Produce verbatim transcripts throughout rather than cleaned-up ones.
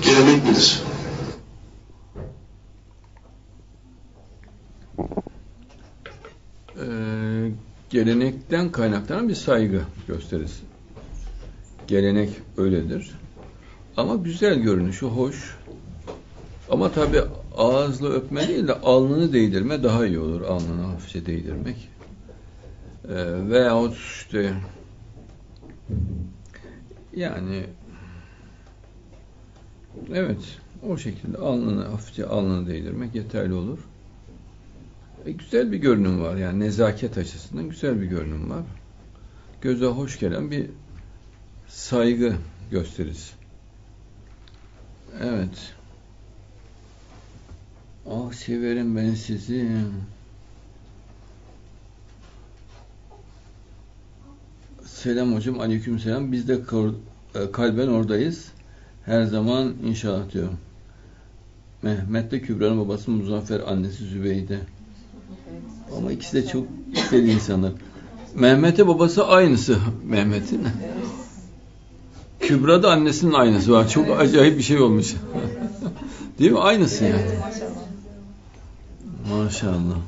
gelenek midir? Ee, gelenekten kaynaklanan bir saygı gösterisi. Gelenek öyledir. Ama güzel görünüşü, hoş. Ama tabii ağızla öpme değil de alnını değdirme daha iyi olur. Alnını hafifçe değdirmek. Ee, veyahut işte yani evet o şekilde alnını hafifçe alnını değdirmek yeterli olur. E, güzel bir görünüm var. Yani nezaket açısından güzel bir görünüm var. Göze hoş gelen bir saygı gösterisi. Evet. Ah severim ben sizi. Selam hocam, aleyküm selam. Biz de kalben oradayız. Her zaman inşallah diyor. Mehmet de Kübra'nın babası, Muzaffer annesi Zübeyde. Ama ikisi de çok güzel insanlar. Mehmet'e babası aynısı Mehmet'in. Kübra da annesinin aynısı var. Çok acayip bir şey olmuş. Değil mi? Aynısı yani. Maşallah.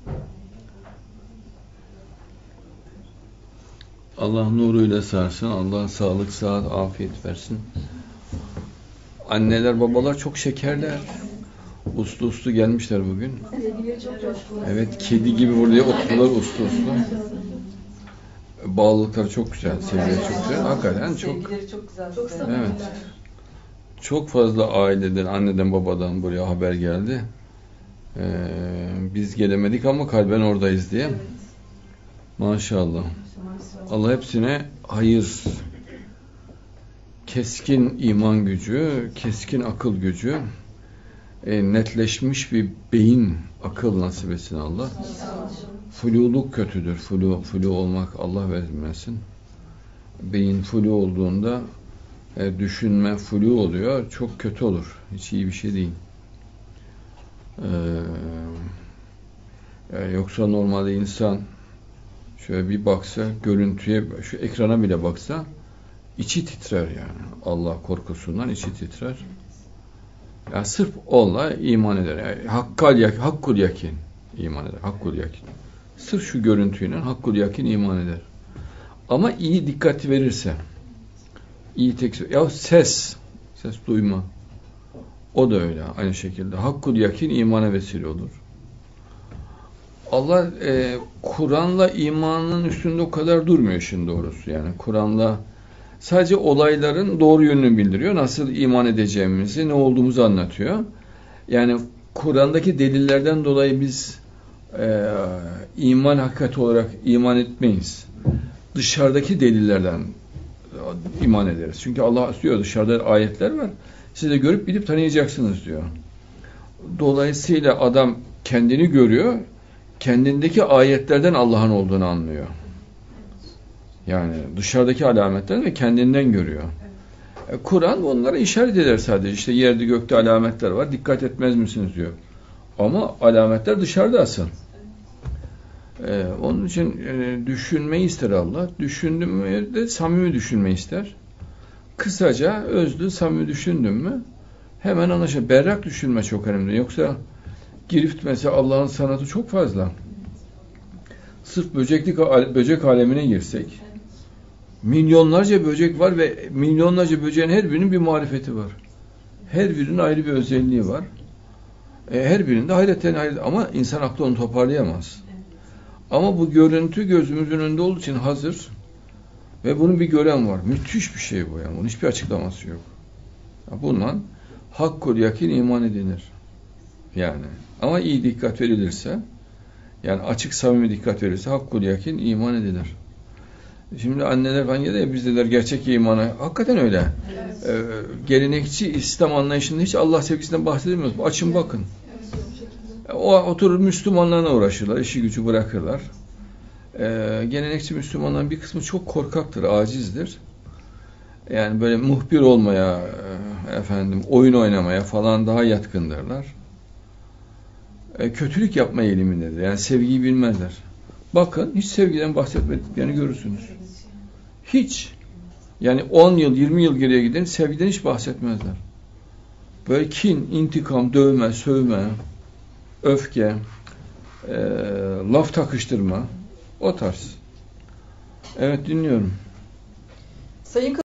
Allah nuruyla sarsın. Allah sağlık, sıhhat, afiyet versin. Anneler, babalar çok şekerler. Uslu uslu gelmişler bugün. Evet, kedi gibi buraya oturdular uslu uslu. Bağlılıkları çok güzel, seviyeleri çok güzel. Hakikaten çok. Evet. Çok fazla aileden, anneden, babadan buraya haber geldi. Ee, biz gelemedik ama kalben oradayız diye. Maşallah. Allah hepsine hayır, keskin iman gücü, keskin akıl gücü, e, netleşmiş bir beyin, akıl nasip etsin Allah. Fluluk kötüdür. Flu, flu olmak Allah vermesin. Beyin flu olduğunda e, düşünme flu oluyor. Çok kötü olur. Hiç iyi bir şey değil. Ee, yani yoksa normalde insan şöyle bir baksa, görüntüye, şu ekrana bile baksa içi titrer yani. Allah korkusundan içi titrer. Yani sırf onunla iman eder. Yani hakkal yak, hakkul yakin iman eder. Hakkul yakin. Sırf şu görüntüyle hakkul yakin iman eder. Ama iyi dikkati verirse, iyi tek ya ses, ses duyma. O da öyle aynı şekilde. Hakkul yakin imana vesile olur. Allah e, Kur'an'la imanın üstünde o kadar durmuyor işin doğrusu. Yani Kur'an'la sadece olayların doğru yönünü bildiriyor. Nasıl iman edeceğimizi, ne olduğumuzu anlatıyor. Yani Kur'an'daki delillerden dolayı biz e, iman hakikati olarak iman etmeyiz. Dışarıdaki delillerden iman ederiz. Çünkü Allah diyor dışarıda ayetler var. Siz de görüp bilip tanıyacaksınız diyor. Dolayısıyla adam kendini görüyor, kendindeki ayetlerden Allah'ın olduğunu anlıyor. Yani dışarıdaki alametlerden ve kendinden görüyor. E, Kur'an onlara işaret eder sadece. İşte yerde gökte alametler var. Dikkat etmez misiniz diyor. Ama alametler dışarıda asıl. E, onun için e, düşünmeyi ister Allah. Düşündüm mü de samimi düşünmeyi ister. Kısaca özlü, samimi düşündün mü hemen anlaşılır. Berrak düşünme çok önemli. Yoksa girift mesela Allah'ın sanatı çok fazla. Sırf böceklik, böcek alemine girsek milyonlarca böcek var ve milyonlarca böceğin her birinin bir marifeti var. Her birinin ayrı bir özelliği var. E, her birinde hayretten hayret ama insan aklı onu toparlayamaz. Ama bu görüntü gözümüzün önünde olduğu için hazır ve bunun bir gören var. Müthiş bir şey bu yani. Bunun hiçbir açıklaması yok. Bundan hakkul yakin iman edilir. Yani ama iyi dikkat verilirse yani açık samimi dikkat verilirse hakkul yakin iman edilir. Şimdi anneler falan ya da bizdeler gerçek imana hakikaten öyle. Evet. Ee, gelenekçi İslam anlayışında hiç Allah sevgisinden bahsedilmiyoruz. Açın bakın. O oturur Müslümanlarla uğraşırlar. İşi gücü bırakırlar. Ee, gelenekçi Müslümanların bir kısmı çok korkaktır, acizdir. Yani böyle muhbir olmaya, efendim oyun oynamaya falan daha yatkındırlar. Ee, kötülük yapma eğilimindedir. Yani sevgiyi bilmezler. Bakın hiç sevgiden bahsetmediklerini görürsünüz. Hiç. Yani on yıl, yirmi yıl geriye gidin sevgiden hiç bahsetmezler. Böyle kin, intikam, dövme, sövme, öfke, e, laf takıştırma, o tarz. Evet, dinliyorum. Sayın